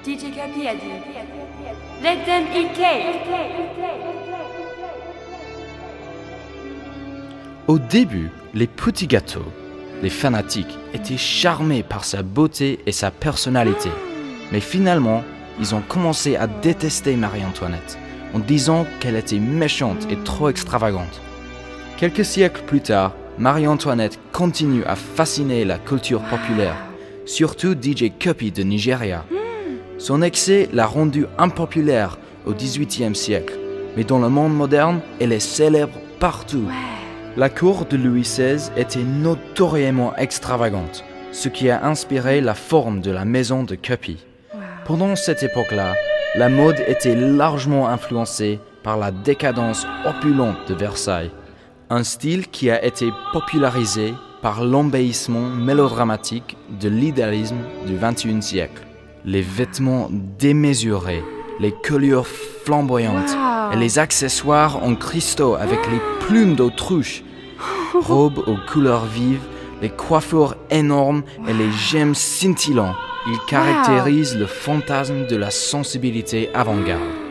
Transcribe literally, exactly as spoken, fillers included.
D J Cuppy a dit Let them eat cake. Au début, les petits gâteaux, les fanatiques étaient charmés par sa beauté et sa personnalité. Mais finalement, ils ont commencé à détester Marie-Antoinette, en disant qu'elle était méchante et trop extravagante. Quelques siècles plus tard, Marie-Antoinette continue à fasciner la culture populaire, surtout D J Cuppy de Nigeria. Son excès l'a rendue impopulaire au dix-huitième siècle, mais dans le monde moderne, elle est célèbre partout. La cour de Louis seize était notoriément extravagante, ce qui a inspiré la forme de la maison de Cuppy. Pendant cette époque-là, la mode était largement influencée par la décadence opulente de Versailles, un style qui a été popularisé par l'embellissement mélodramatique de l'idéalisme du vingt et unième siècle. Les vêtements démesurés, les colliers flamboyantes wow. et les accessoires en cristaux avec les plumes d'autruche, robes aux couleurs vives, les coiffures énormes wow. et les gemmes scintillants. Ils caractérisent wow. le fantasme de la sensibilité avant-garde.